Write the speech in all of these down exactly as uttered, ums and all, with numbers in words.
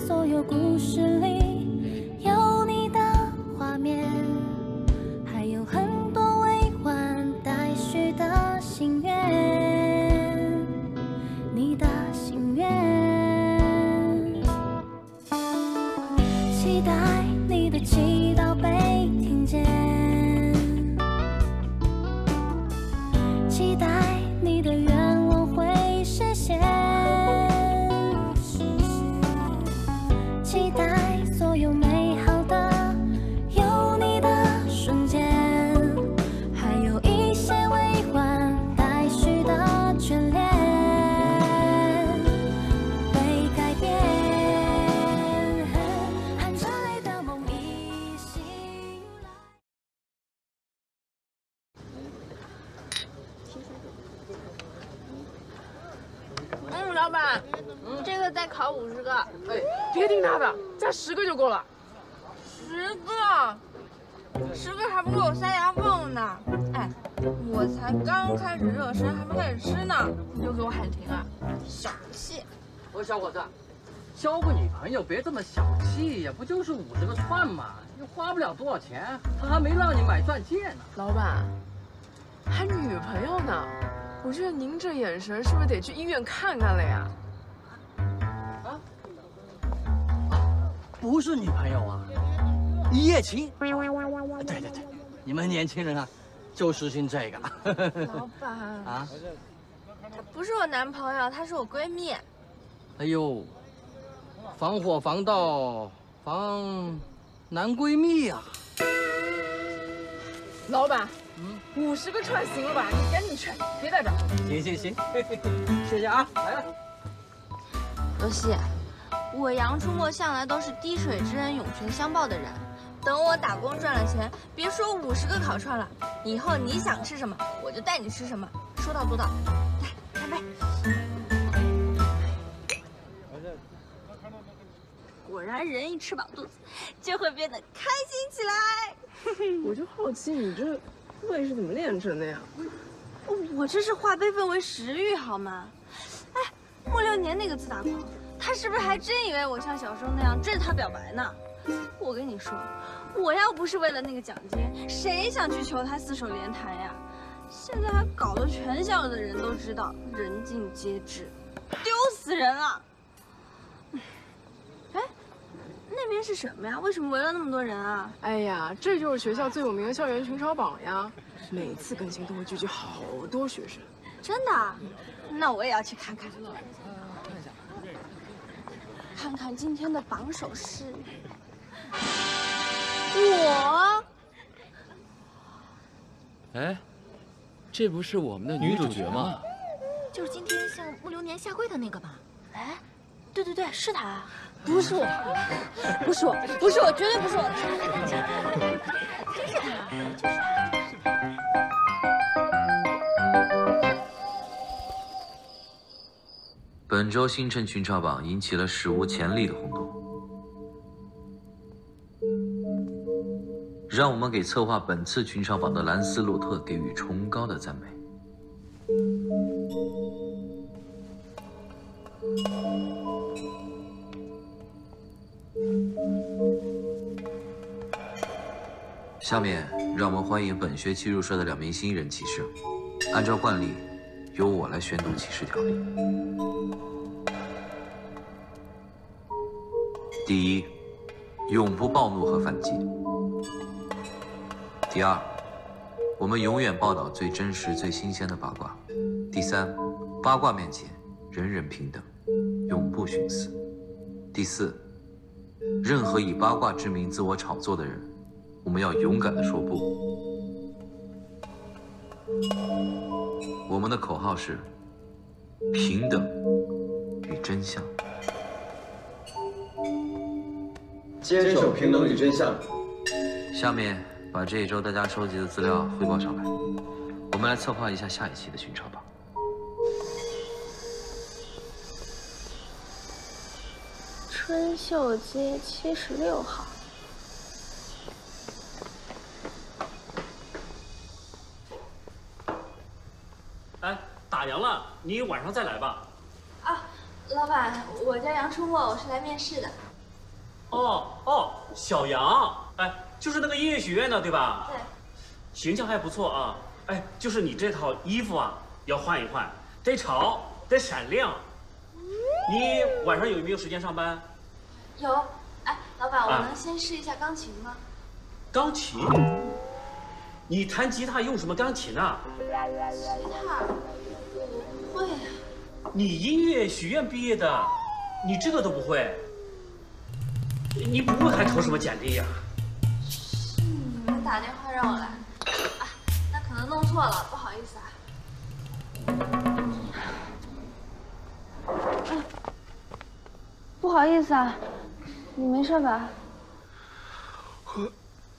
所有故事里有你的画面，还有很多未完待续的心愿，你的心愿。期待你的祈祷被听见，期待你的愿望会实现，期待所有美好的有你的瞬间，还有一些未完待续的眷恋被改变，含着泪的梦已醒来。 嗯，老板，嗯，这个再烤五十个。 哎，别听他的，加十个就够了。 十个，十个还不够我塞牙缝呢。哎，我才刚开始热身，还没开始吃呢，你就给我喊停啊？小气！ 我说小伙子，交个女朋友别这么小气呀，不就是五十个串嘛，又花不了多少钱，他还没让你买钻戒呢。 老板，还女朋友呢？我觉得您这眼神是不是得去医院看看了呀？ 啊？不是女朋友啊，一夜情。对对对，你们年轻人啊，就实行这个。 老板啊， 他不是我男朋友，他是我闺蜜。 哎呦，防火防盗防男闺蜜呀、啊！ 老板。嗯，五十个串行了吧？你赶紧去，别带着。 行行行，谢谢啊，来了。 罗西，我杨出没向来都是滴水之恩涌泉相报的人。等我打工赚了钱，别说五十个烤串了，以后你想吃什么，我就带你吃什么，说到做到。来，干杯！果然，人一吃饱肚子，就会变得开心起来。 我就好奇你这。胃是怎么练成的呀？ 我这是化悲愤为食欲，好吗？哎，穆六年那个自大狂，他是不是还真以为我像小时候那样追着他表白呢？我跟你说，我要不是为了那个奖金，谁想去求他四手联弹呀？现在还搞得全校的人都知道，人尽皆知，丢死人了！哎。那边是什么呀？为什么围了那么多人啊？ 哎呀，这就是学校最有名的校园群超榜呀！每次更新都会聚集好多学生。 真的？那我也要去看看。看一下，看看今天的榜首是我。 哎，这不是我们的女主角吗？ 就是今天向穆流年下跪的那个吧？ 哎，对对对，是他。 不是我，不是我，不是我，绝对不是我，真是他，就是他。本周星辰群超榜引起了史无前例的轰动，让我们给策划本次群超榜的兰斯洛特给予崇高的赞美。下面让我们欢迎本学期入社的两名新人骑士。按照惯例，由我来宣读骑士条例。第一，永不暴怒和反击。第二，我们永远报道最真实、最新鲜的八卦。第三，八卦面前人人平等，永不徇私。第四，任何以八卦之名自我炒作的人，我们要勇敢地说不。我们的口号是平等与真相。 坚守平等与真相。 下面把这一周大家收集的资料汇报上来，我们来策划一下下一期的群超榜。 春秀街七十六号。 哎，打烊了，你晚上再来吧。 啊，老板，我叫杨出没，我是来面试的。 哦哦，小杨，哎，就是那个音乐学院的，对吧？ 对。 形象还不错啊。哎，就是你这套衣服啊，要换一换，得潮，得闪亮。你晚上有没有时间上班？ 有。哎，老板，我啊能先试一下钢琴吗？ 钢琴？你弹吉他用什么钢琴啊？ 吉他，不会。 你音乐学院毕业的，你这个都不会？你不会还投什么简历呀？ 是你们打电话让我来。啊，那可能弄错了，不好意思啊。哎，不好意思啊，你没事吧？ 我。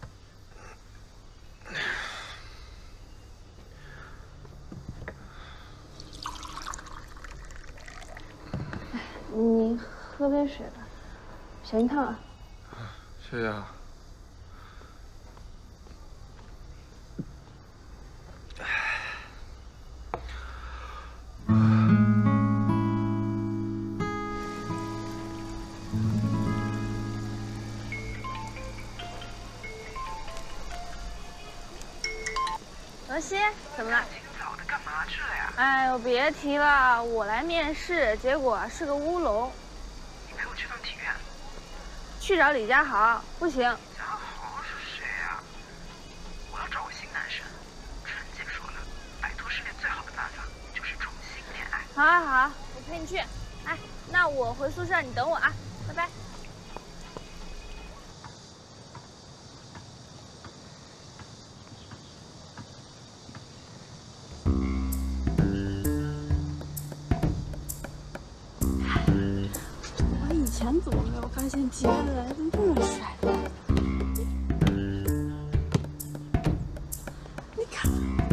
你喝杯水吧，小心烫啊！ 谢谢啊。 罗西，怎么了？今早的干嘛去了呀？哎呦，别提了，我来面试，结果是个乌龙。 你陪我去趟体院。 去找李佳豪，不行。 佳豪是谁呀？我要找个新男生。陈姐说了，摆脱失恋最好的办法就是重新恋爱。 好啊好啊，我陪你去。哎，那我回宿舍，你等我啊，拜拜。 以前怎么没有发现接的来的这么帅的？你看，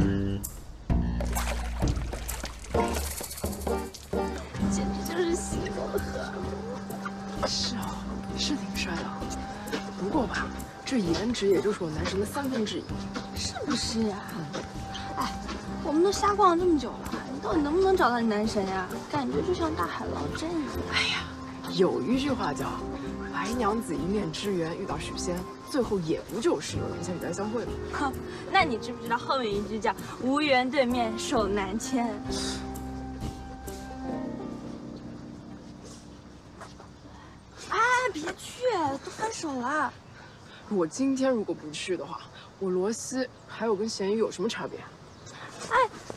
简直就是西风河。 是啊，是挺帅的，不过吧，这颜值也就是我男神的三分之一， 是不是啊？哎，我们都瞎逛了这么久了，你到底能不能找到你男神呀？感觉就像大海捞针一样。 哎呀。 有一句话叫“白娘子一面之缘遇到许仙，最后也不就是天下与代相会吗？” 哼，那你知不知道后面一句叫“无缘对面手难牵”？哎，别去，都分手了。 我今天如果不去的话，我罗西还有跟咸鱼有什么差别？ 哎，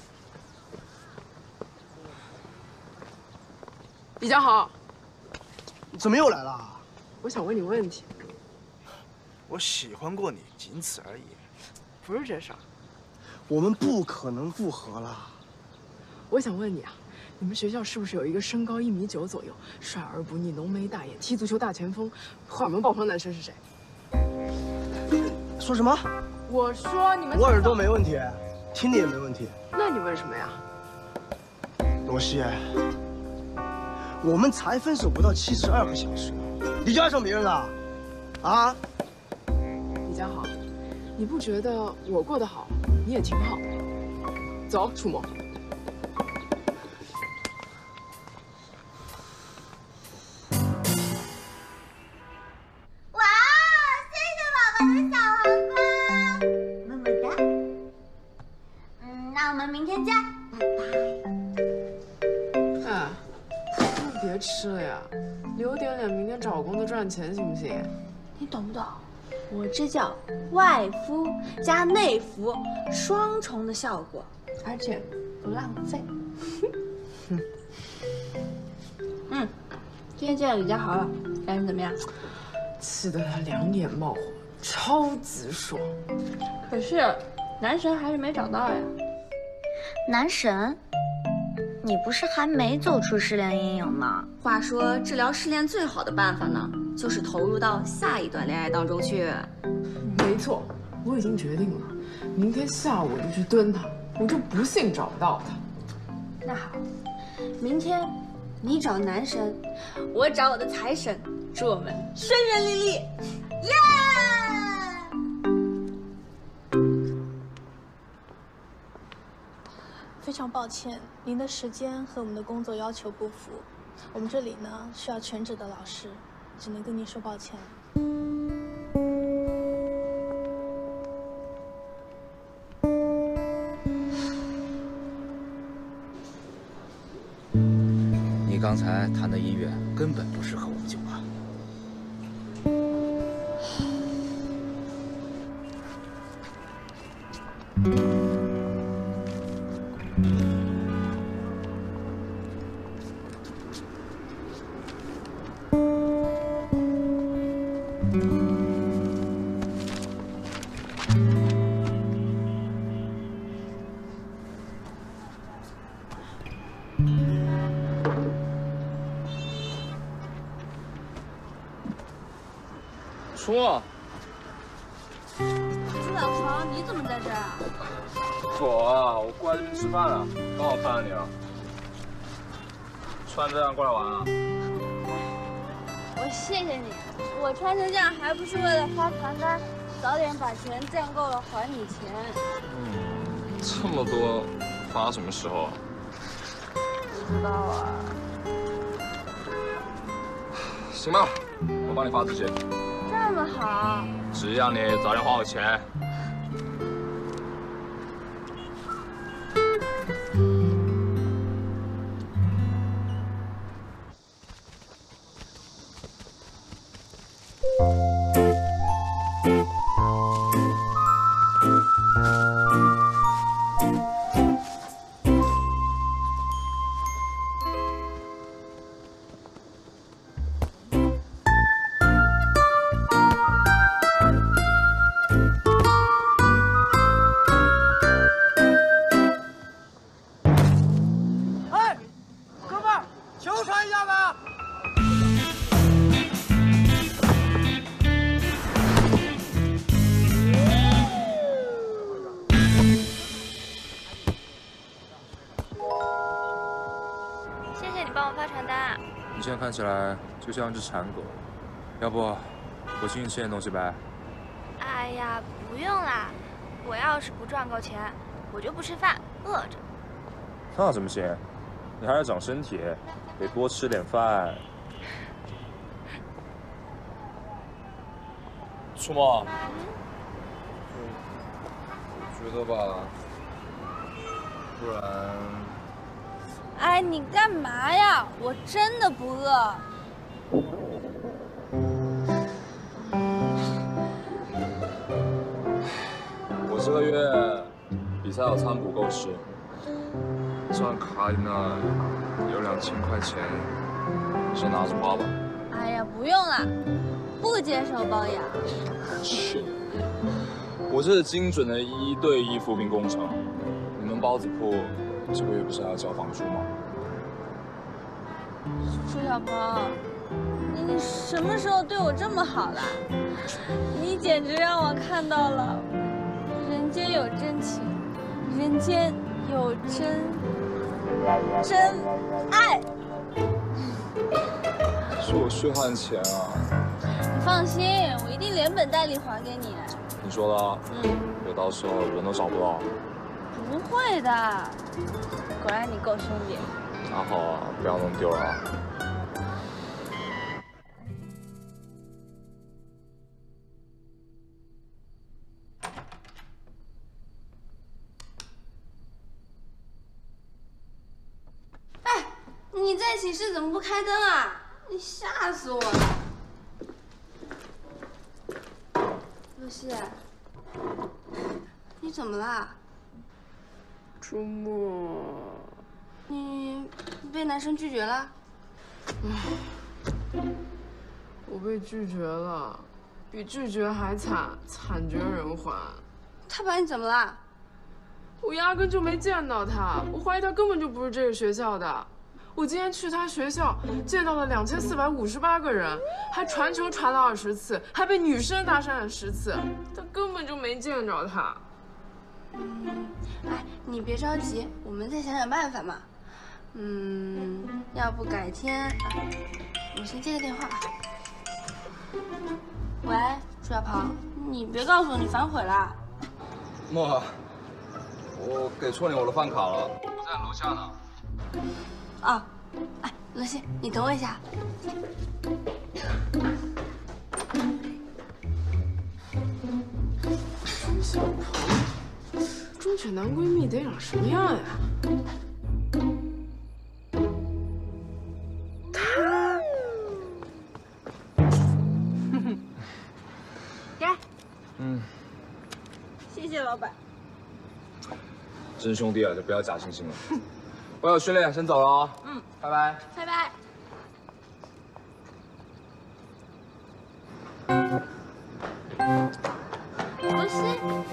李佳豪。 怎么又来了？ 我想问你问题。 我喜欢过你，仅此而已。 不是这事儿。 我们不可能复合了。 我想问你啊，你们学校是不是有一个身高一米九左右、帅而不腻、浓眉大眼、踢足球大前锋、荷尔蒙爆棚男生是谁？ 说什么？ 我说你们。 我耳朵没问题，听力也没问题。 那你问什么呀？ 罗西。 我们才分手不到七十二个小时，你就爱上别人了？啊？ 李佳豪，你不觉得我过得好，你也挺好的？走，楚梦。 哇，谢谢宝宝的小皇冠，么么哒。嗯，那我们明天见，拜拜。 哎。 别吃了呀，留点脸，明天找工作赚钱行不行？ 你懂不懂？我这叫外敷加内服，双重的效果，而且不浪费。嗯，今天见到李佳豪了，感觉怎么样？ 气得他两眼冒火，超级爽。 可是男神还是没找到呀。 男神？ 你不是还没走出失恋阴影吗？ 话说，治疗失恋最好的办法呢，就是投入到下一段恋爱当中去。 没错，我已经决定了，明天下午我就去蹲他，我就不信找不到他。 那好，明天你找男神，我找我的财神，祝我们顺顺利利，耶！ 非常抱歉，您的时间和我们的工作要求不符。我们这里呢需要全职的老师。 只能跟你说抱歉了。 你刚才弹的音乐根本不适合我们酒吧。 出没， 资大狂，你怎么在这儿啊？ 我啊，我过来这边吃饭了，刚好看到你了。穿这样过来玩啊？ 我谢谢你，我穿成这样还不是为了发传单，早点把钱赚够了还你钱。 嗯，这么多，发什么时候啊？ 不知道啊。 行吧，我帮你发自己。 这么好， 只要你早点还我钱。 你现在看起来就像一只馋狗，要不我请你吃点东西呗？ 哎呀，不用啦，我要是不赚够钱，我就不吃饭，饿着。 那怎么行？你还要长身体，得多吃点饭。 出没，我觉得吧，不然。 哎，你干嘛呀？我真的不饿。 我这个月比赛有餐补够吃，账卡里呢有两千块钱，先拿着花吧。 哎呀，不用了，不接受包养。 去，我这是精准的一对一扶贫工程，你们包子铺。 这个月不是还要交房租吗？ 楚小鹏，你你什么时候对我这么好了？你简直让我看到了人间有真情，人间有真真爱。 是我血汗钱啊！ 你放心，我一定连本带利还给你。 你说的？嗯。我到时候人都找不到。 不会的，果然你够兄弟。 那好啊，不要弄丢了啊。 哎，你在寝室怎么不开灯啊？你吓死我了！露西，你怎么啦？ 周末， 你被男生拒绝了？ 我被拒绝了，比拒绝还惨，惨绝人寰。 他把你怎么了？ 我压根就没见到他，我怀疑他根本就不是这个学校的。我今天去他学校，见到了两千四百五十八个人，还传球传了二十次，还被女生搭讪了十次，但根本就没见着他。 嗯，哎，你别着急，我们再想想办法嘛。嗯，要不改天，我先接个电话。喂，朱小鹏，你别告诉我你反悔了。 莫，我给错你我的饭卡了，我在楼下呢。 啊，哎，罗西，你等我一下。 小鹏，中学男闺蜜得长什么样呀？他， 给。 嗯。 谢谢老板。 真兄弟啊，就不要假惺惺了。我有训练，先走了啊。 嗯， 拜拜。 拜拜。 罗西，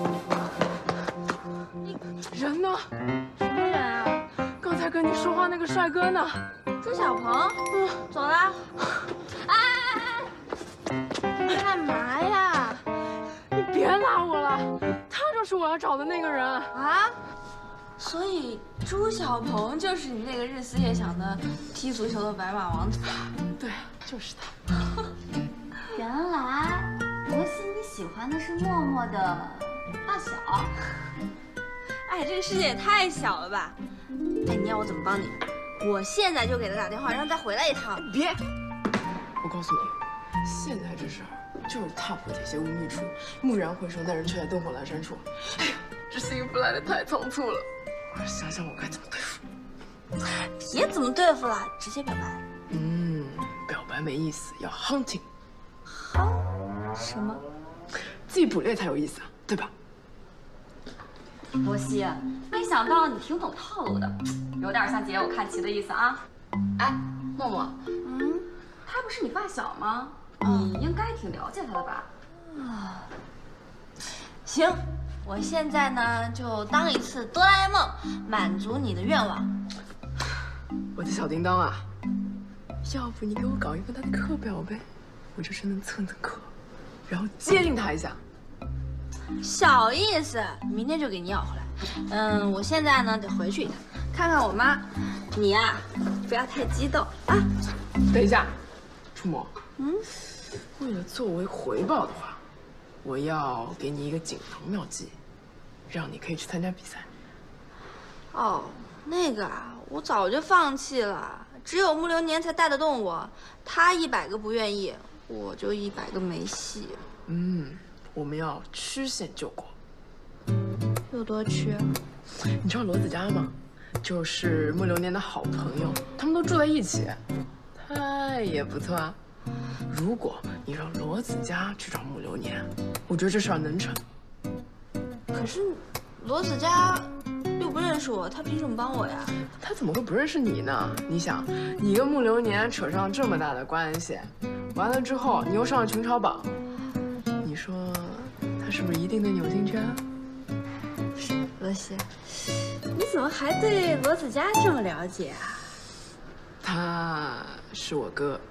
你人呢？ 什么人啊？ 刚才跟你说话那个帅哥呢？ 朱小鹏。嗯，走了。哎哎哎！你干嘛呀？ 你别拉我了，他就是我要找的那个人啊。所以朱小鹏就是你那个日思夜想的踢足球的白马王子。 对，就是他。 原来。 罗西，你喜欢的是默默的发小。 哎，这个世界也太小了吧！哎，你要我怎么帮你？我现在就给他打电话，让他再回来一趟。 别！我告诉你，现在这事儿就是踏破铁鞋无觅处，蓦然回首，那人却在灯火阑珊处。哎呀，这幸福来得太仓促了，我想想我该怎么对付。 别怎么对付了，直接表白。 嗯，表白没意思，要 hunting。 什么？ 自己捕猎才有意思啊，对吧？ 罗西，没想到你挺懂套路的，有点像姐我看齐的意思啊。哎，默默，嗯，他不是你发小吗？你应该挺了解他的吧？ 啊，行，我现在呢就当一次哆啦 A 梦，满足你的愿望。 我的小叮当啊，要不你给我搞一份他的课表呗？ 我就是能蹭蹭课，然后接近他一下。 小意思，明天就给你要回来。嗯，我现在呢得回去一趟，看看我妈。你呀、啊，不要太激动啊。 等一下，楚墨。 嗯， 为了作为回报的话，我要给你一个锦囊妙计，让你可以去参加比赛。 哦，那个啊，我早就放弃了。只有木流年才带得动我，他一百个不愿意。 我就一百个没戏。 嗯，我们要曲线救国。 有多曲？ 你知道罗子佳吗？就是木流年的好朋友，他们都住在一起，他也不错啊。如果你让罗子佳去找木流年，我觉得这事儿能成。 可是罗子佳又不认识我，他凭什么帮我呀？ 他怎么会不认识你呢？你想，你跟木流年扯上这么大的关系。 完了之后，你又上了群嘲榜，你说他是不是一定对你有兴趣啊？ 罗西，你怎么还对罗子佳这么了解啊？ 他是我哥。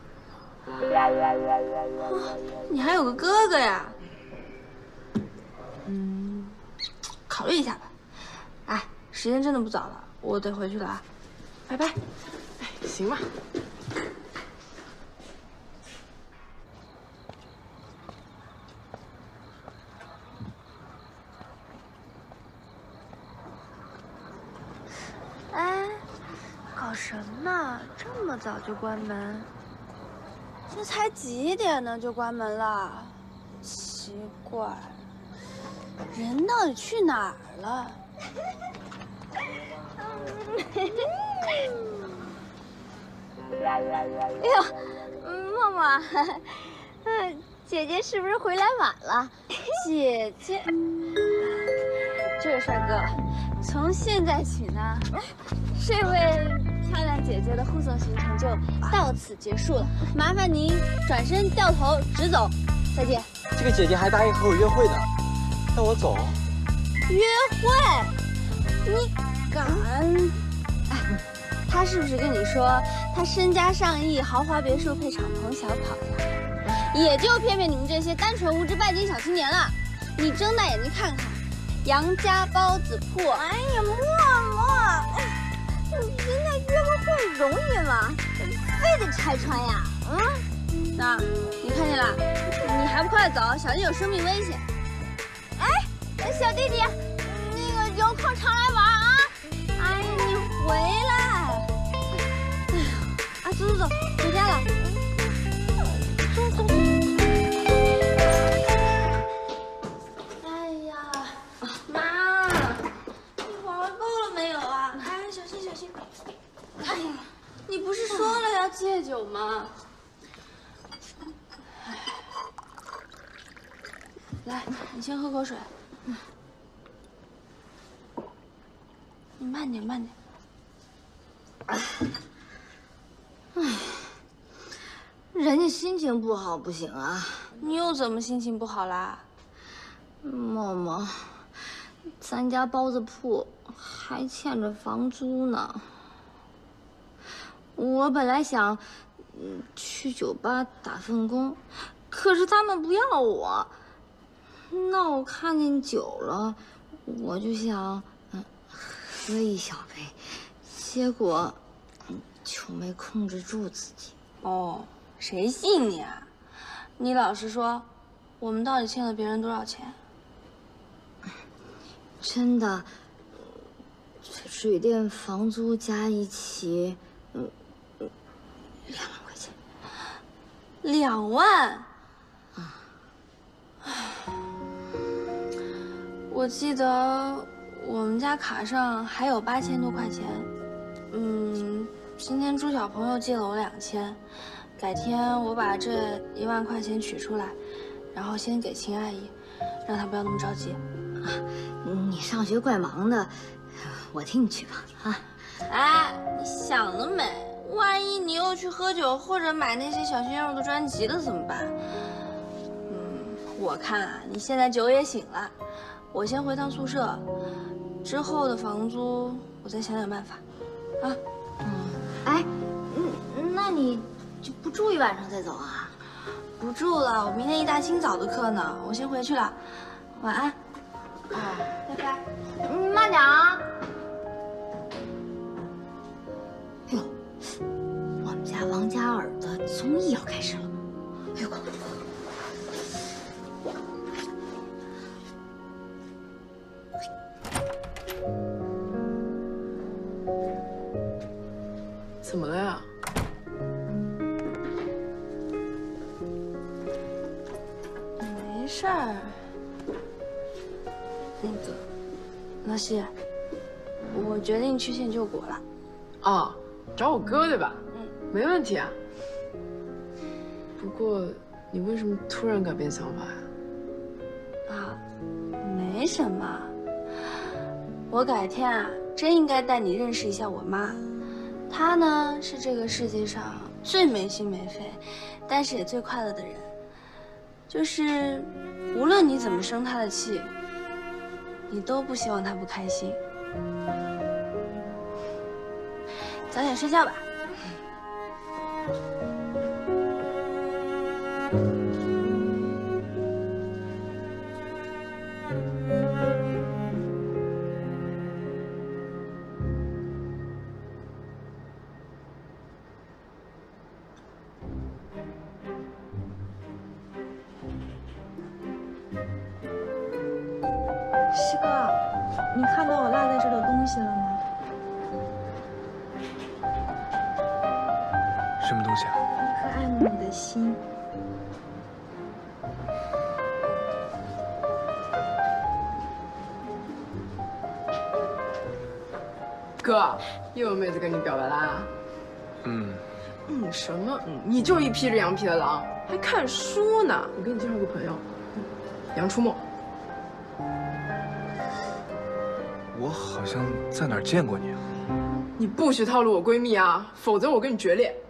哦，你还有个哥哥呀？嗯，考虑一下吧。哎，时间真的不早了，我得回去了啊，拜拜。 哎，行吧。 哎，搞什么呢？这么早就关门？这才几点呢，就关门了？奇怪，人到底去哪儿了？ 哎呦，默默，嗯，姐姐是不是回来晚了？ 姐姐，这位帅哥。 从现在起呢，这位漂亮姐姐的护送行程就到此结束了。麻烦您转身掉头直走，再见。 这个姐姐还答应和我约会呢，让我走。 约会？你敢？哎，她是不是跟你说她身家上亿，豪华别墅配敞篷小跑呀？也就偏偏你们这些单纯无知拜金小青年了。你睁大眼睛看看。 杨家包子铺，哎呀，默默，人家约个会容易吗？非得拆穿呀？嗯，那你看见了？你还不快走，小心有生命危险！哎，小弟弟，那个有空常来玩啊！哎呀，你回来！哎呀，啊，走走走，回家了。走走走。哎呀。 来，你先喝口水。嗯，你慢点，慢点。 哎，人家心情不好不行啊。 你又怎么心情不好啦？ 默默，咱家包子铺还欠着房租呢。我本来想，嗯，去酒吧打份工，可是他们不要我。那我看见酒了，我就想，嗯，喝一小杯，结果，嗯，就没控制住自己。 哦，谁信你啊？你老实说，我们到底欠了别人多少钱？ 真的，水电房租加一起，嗯，两万块钱。 两万？ 啊！ 我记得我们家卡上还有八千多块钱。嗯，今天朱小朋友借了我两千，改天我把这一万块钱取出来，然后先给秦阿姨，让她不要那么着急。 啊，你上学怪忙的，我替你去吧。啊， 哎，你想得美！万一你又去喝酒或者买那些小鲜肉的专辑了怎么办？嗯，我看啊，你现在酒也醒了，我先回趟宿舍，之后的房租我再想想办法。啊， 嗯，哎，嗯，那你就不住一晚上再走啊？ 不住了，我明天一大清早的课呢，我先回去了，晚安。 哦， 拜拜。 嗯，慢点啊。哎呦，我们家王嘉尔的综艺要开始了。哎呦，快快快！ 怎么了呀？ 没事儿。那个，老西，我决定去县救国了。 哦，找我哥对吧？ 嗯， 没问题啊。不过，你为什么突然改变想法呀？ 啊，没什么。我改天啊，真应该带你认识一下我妈。她呢，是这个世界上最没心没肺，但是也最快乐的人。就是无论你怎么生她的气，你都不希望她不开心。早点睡觉吧。 师哥，你看到我落在这儿的东西了吗？ 什么东西啊？ 一颗爱慕你的心。 哥，又有妹子跟你表白啦？ 嗯。 嗯，什么？嗯，你就是一匹着羊皮的狼，还看书呢。我给你介绍个朋友，杨出没。 我好像在哪儿见过你啊？ 你不许套路我闺蜜啊，否则我跟你决裂。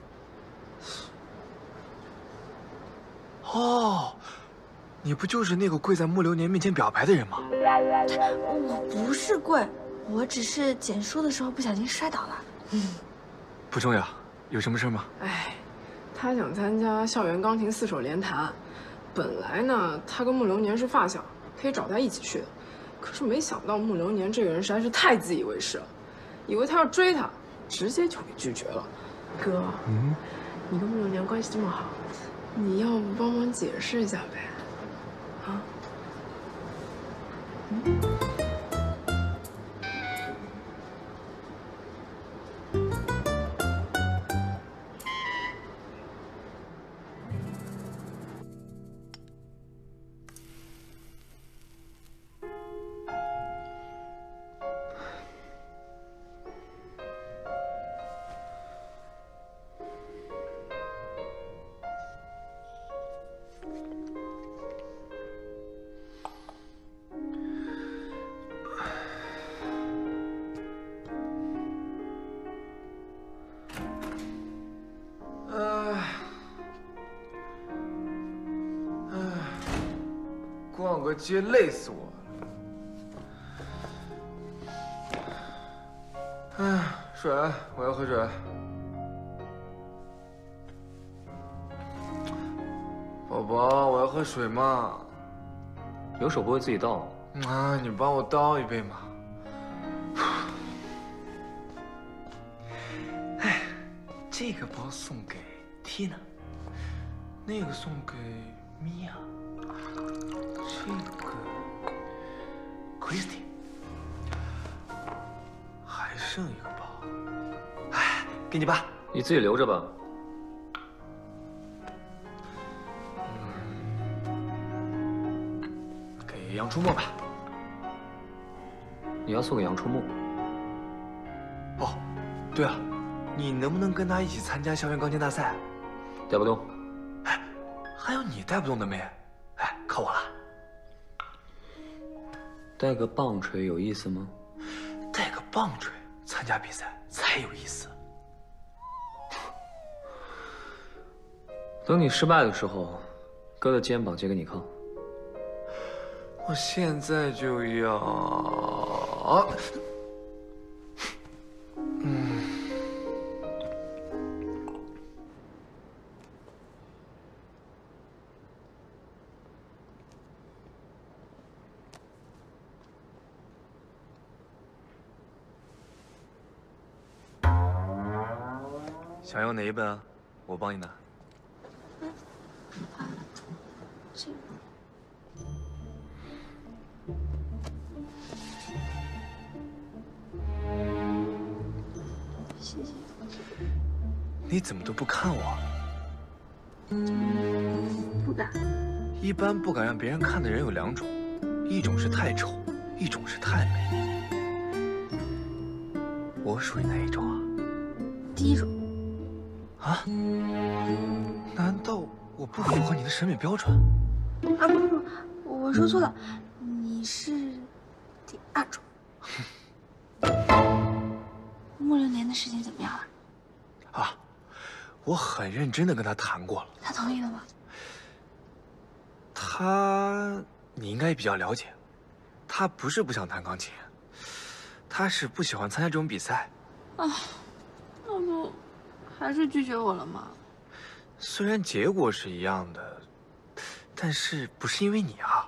哦，你不就是那个跪在穆流年面前表白的人吗？ 我不是跪，我只是捡书的时候不小心摔倒了。 嗯， 不重要，有什么事吗？ 哎，他想参加校园钢琴四手联弹，本来呢，他跟穆流年是发小，可以找他一起去的。可是没想到穆流年这个人实在是太自以为是了，以为他要追他，直接就给拒绝了。哥，嗯，你跟穆流年关系这么好，你要不帮忙解释一下呗？啊？嗯。 逛个街累死我了。哎，水，我要喝水。宝宝，我要喝水嘛。 有手不会自己倒。 啊，你帮我倒一杯嘛。哎，这个包送给 Tina， 那个送给米娅，这个 Christy， 还剩一个包。哎，给你吧， 你自己留着吧。 杨出没吧， 你要送给杨出没。 哦，对了，你能不能跟他一起参加校园钢琴大赛？ 带不动。 哎，还有你带不动的没？哎，靠我了。 带个棒槌有意思吗？ 带个棒槌参加比赛才有意思。 等你失败的时候，哥的肩膀借给你靠。 我现在就要，嗯，想要哪一本啊？我帮你拿。 这个。 谢谢。 你怎么都不看我？ 不敢。 一般不敢让别人看的人有两种，一种是太丑，一种是太美。我属于哪一种啊？ 第一种。 啊？难道我不符合你的审美标准？ 啊不不不，我说错了，你是第二种。木流年的事情怎么样了？ 啊，我很认真的跟他谈过了。 他同意了吗？ 他，你应该也比较了解，他不是不想弹钢琴，他是不喜欢参加这种比赛。 啊，那不还是拒绝我了吗？ 虽然结果是一样的，但是不是因为你啊？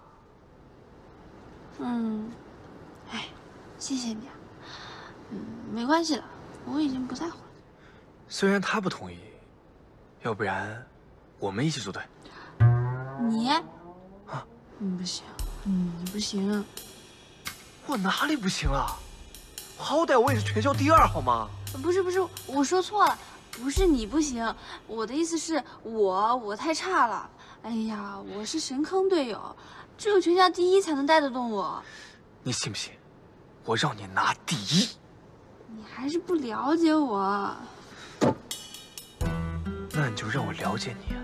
嗯，哎，谢谢你啊。嗯，没关系的，我已经不在乎了。 虽然他不同意，要不然我们一起组队。 你？ 啊？ 你不行，嗯，你不行。 我哪里不行了？好歹我也是全校第二，好吗？ 不是不是，我说错了，不是你不行，我的意思是我我太差了。哎呀，我是神坑队友，只有全校第一才能带得动我。 你信不信？我让你拿第一。 你还是不了解我。 那你就让我了解你啊。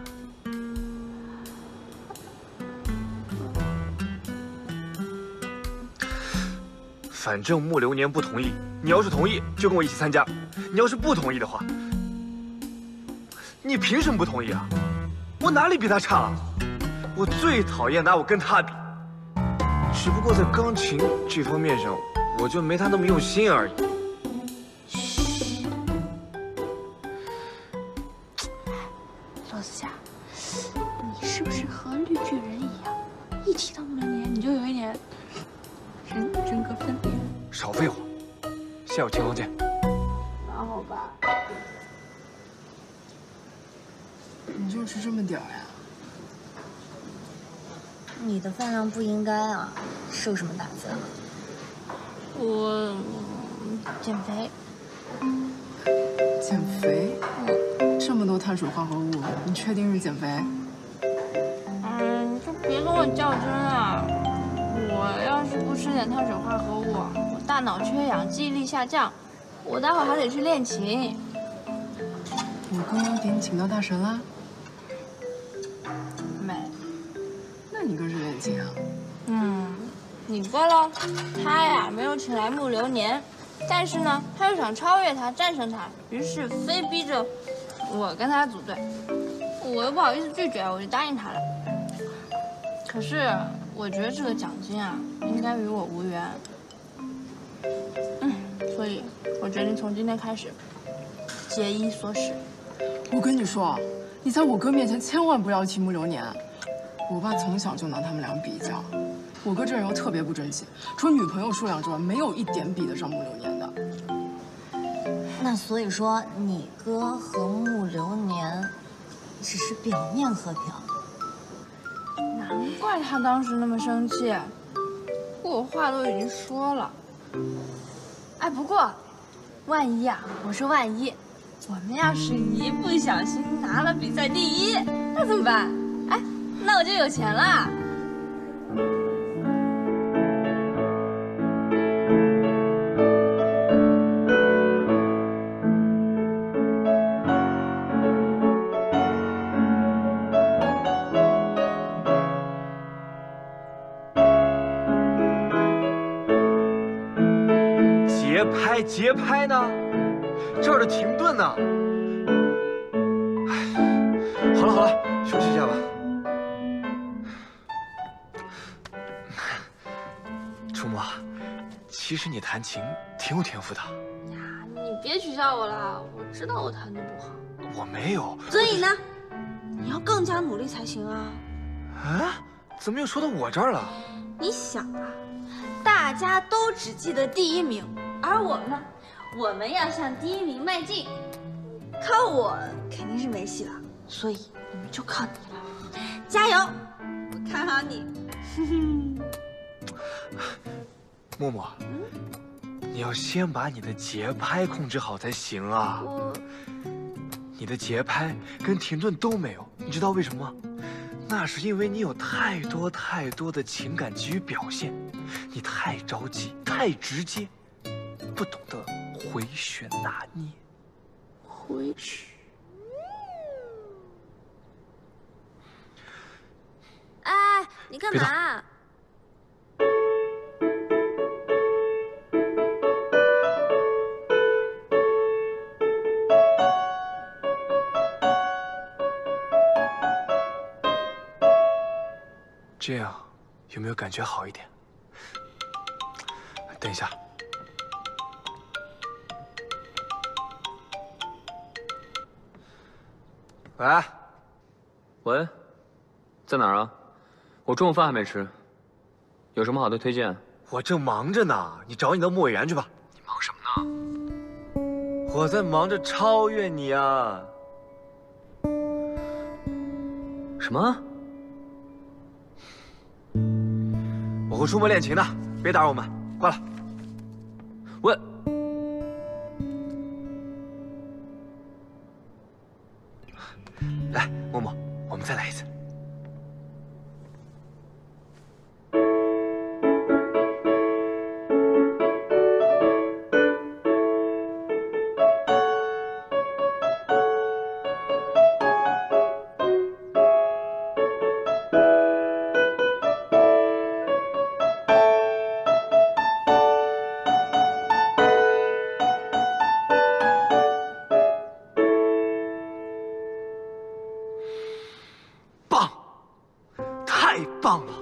反正木流年不同意，你要是同意就跟我一起参加，你要是不同意的话，你凭什么不同意啊？我哪里比他差了？我最讨厌拿我跟他比，只不过在钢琴这方面上，我就没他那么用心而已。 罗子佳，你是不是和绿巨人一样，一提到木流年你就有一点人人格分裂？ 少废话，下午琴房见。 那好吧。 你就是这么屌呀？ 你的饭量不应该啊，受什么打击了？ 我减肥。 减肥？嗯，这么多碳水化合物，你确定是减肥？ 嗯，就别跟我较真啊！我要是不吃点碳水化合物，我大脑缺氧，记忆力下降，我待会儿还得去练琴。 我哥给你请到大神啦？ 没。 那你哥是练琴啊？ 嗯，你哥喽？他呀没有请来木流年，但是呢，他又想超越他，战胜他，于是非逼着我跟他组队。我又不好意思拒绝，我就答应他了。可是我觉得这个奖金啊，应该与我无缘。嗯，所以我决定从今天开始节衣缩食。 我跟你说，你在我哥面前千万不要提木流年。我爸从小就拿他们俩比较，我哥这人又特别不争气，除了女朋友数量之外，没有一点比得上木流年的。 那所以说，你哥和木流年只是表面和平。 难怪他当时那么生气，不过我话都已经说了。哎，不过，万一啊，我说万一，我们要是一不小心拿了比赛第一，那怎么办？哎，那我就有钱了。 节拍，节拍呢？这儿的停顿呢？哎，好了好了，休息一下吧。楚墨，其实你弹琴挺有天赋的。 呀，你别取笑我了，我知道我弹的不好。 我没有。 所以呢，你要更加努力才行啊。 啊？怎么又说到我这儿了？ 你想啊，大家都只记得第一名。而我们呢，我们要向第一名迈进，靠我肯定是没戏了，所以我们就靠你了，加油！我看好你。 默默，嗯、你要先把你的节拍控制好才行啊。 我， 你的节拍跟停顿都没有，你知道为什么吗？那是因为你有太多太多的情感急于表现，你太着急，太直接。不懂得回旋拿捏， 回旋。哎，你干嘛？ 这样有没有感觉好一点？等一下。 喂，喂，在哪儿啊？我中午饭还没吃，有什么好的推荐？ 我正忙着呢，你找你的莫委员去吧。 你忙什么呢？我在忙着超越你啊！ 什么？ 我和出门练琴呢，别打扰我们，挂了。 喂。 来，默默，我们再来一次。棒了，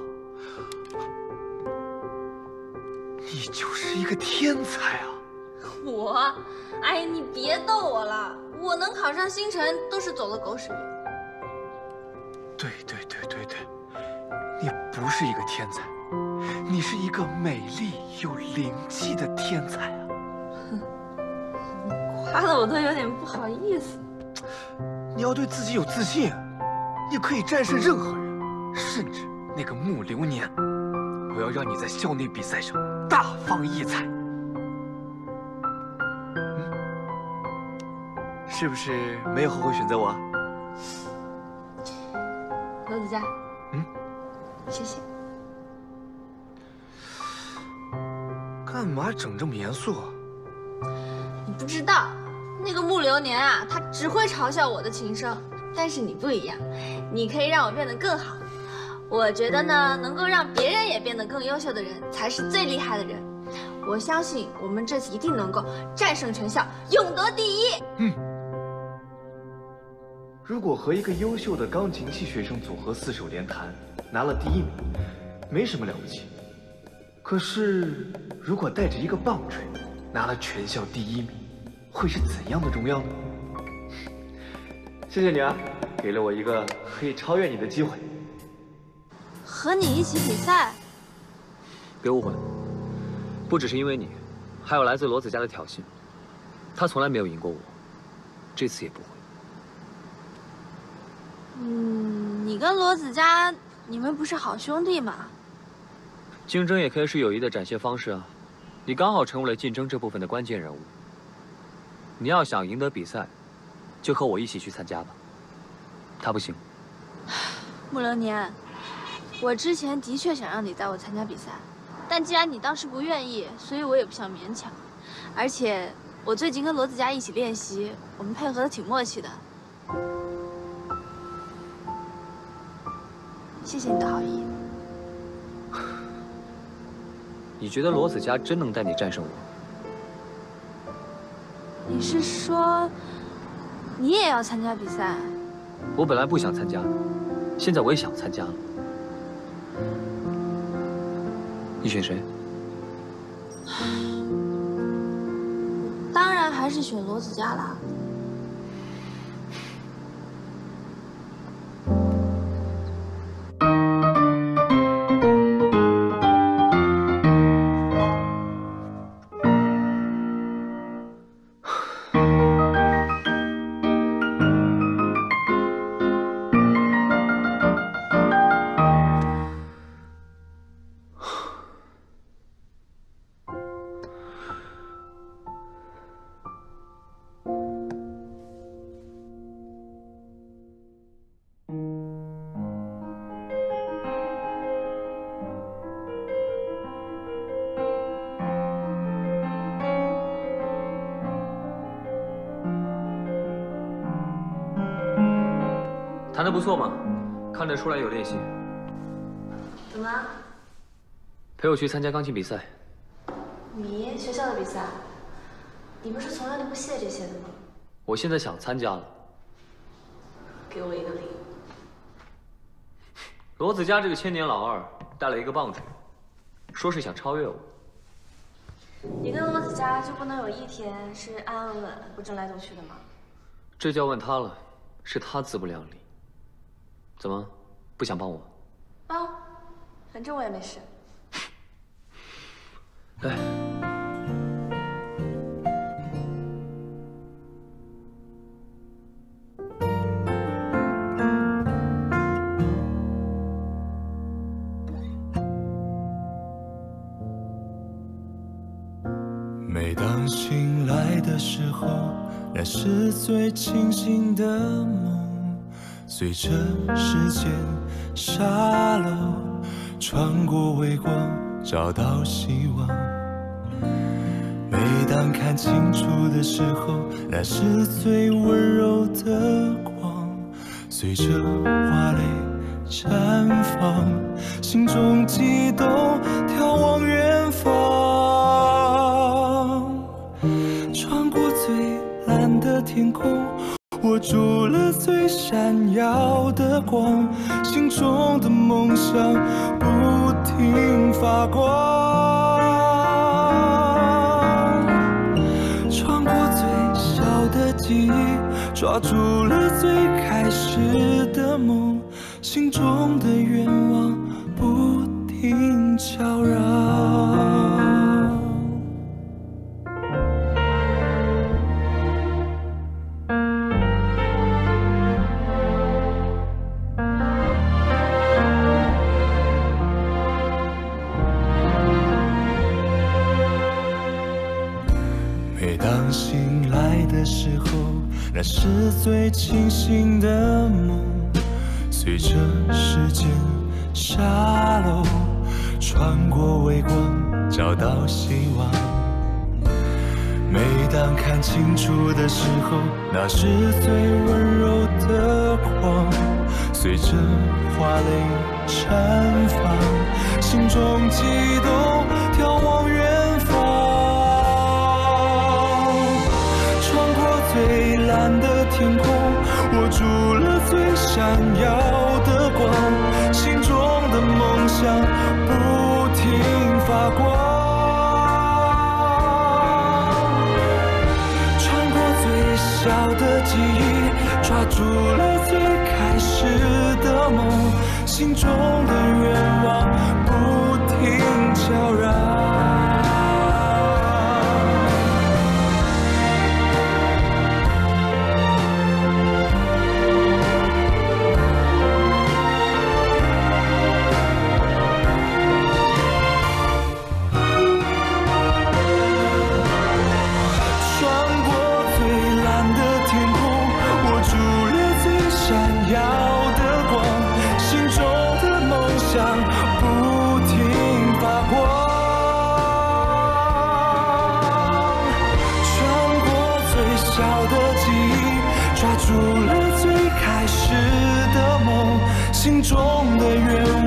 你就是一个天才啊！ 我，哎，你别逗我了，我能考上星辰都是走了狗屎运。 对对对对对，你不是一个天才，你是一个美丽有灵气的天才啊！ 哼，你夸的我都有点不好意思。 你要对自己有自信，你可以战胜任何人，甚至。那个木流年，我要让你在校内比赛上大放异彩。嗯，是不是没有后悔选择我啊？ 罗子佳， 嗯， 谢谢。 干嘛整这么严肃啊？ 你不知道，那个木流年啊，他只会嘲笑我的琴声，但是你不一样，你可以让我变得更好。我觉得呢，能够让别人也变得更优秀的人，才是最厉害的人。我相信我们这次一定能够战胜全校，勇夺第一。 嗯。如果和一个优秀的钢琴系学生组合四手联弹，拿了第一名， 没什么了不起。可是，如果带着一个棒槌，拿了全校第一名，会是怎样的荣耀呢？谢谢你啊，给了我一个可以超越你的机会。 和你一起比赛？ 别误会，不只是因为你，还有来自罗子家的挑衅。他从来没有赢过我，这次也不会。 嗯，你跟罗子嘉，你们不是好兄弟吗？ 竞争也可以是友谊的展现方式啊！你刚好成为了竞争这部分的关键人物。你要想赢得比赛，就和我一起去参加吧。他不行。 穆流年，我之前的确想让你带我参加比赛，但既然你当时不愿意，所以我也不想勉强。而且我最近跟罗子嘉一起练习，我们配合的挺默契的。谢谢你的好意。 你觉得罗子嘉真能带你战胜我？ 你是说，你也要参加比赛？ 我本来不想参加的，现在我也想参加了。你选谁？ 当然还是选罗子嘉啦。 弹得不错嘛，看得出来有练习。 怎么？ 陪我去参加钢琴比赛。 你学校的比赛？你不是从来都不屑这些的吗？ 我现在想参加了。 给我一个理由。 罗子嘉这个千年老二带了一个棒槌，说是想超越我。 你跟罗子嘉就不能有一天是安安稳稳不争来斗去的吗？ 这就要问他了，是他自不量力。怎么，不想帮我？ 帮，反正我也没事。 哎， 每当醒来的时候，那是最清醒的梦。随着时间沙漏，穿过微光，找到希望。每当看清楚的时候，那是最温柔的光。随着花蕾绽放，心中悸动，眺望远方。穿过最蓝的天空，握住了最闪耀的光，心中的梦想不停发光。穿过最小的记忆，抓住了最开始的梦，心中的愿望不停悄扰。醒来的时候，那是最清醒的梦。随着时间沙漏，穿过微光，找到希望。每当看清楚的时候，那是最温柔的光。随着花蕾绽放，心中悸动，眺望远方。最蓝的天空，握住了最闪耀的光，心中的梦想记忆，抓住了最开始的梦，心中的愿望不停悄然。抓住了最开始的梦，心中的愿望。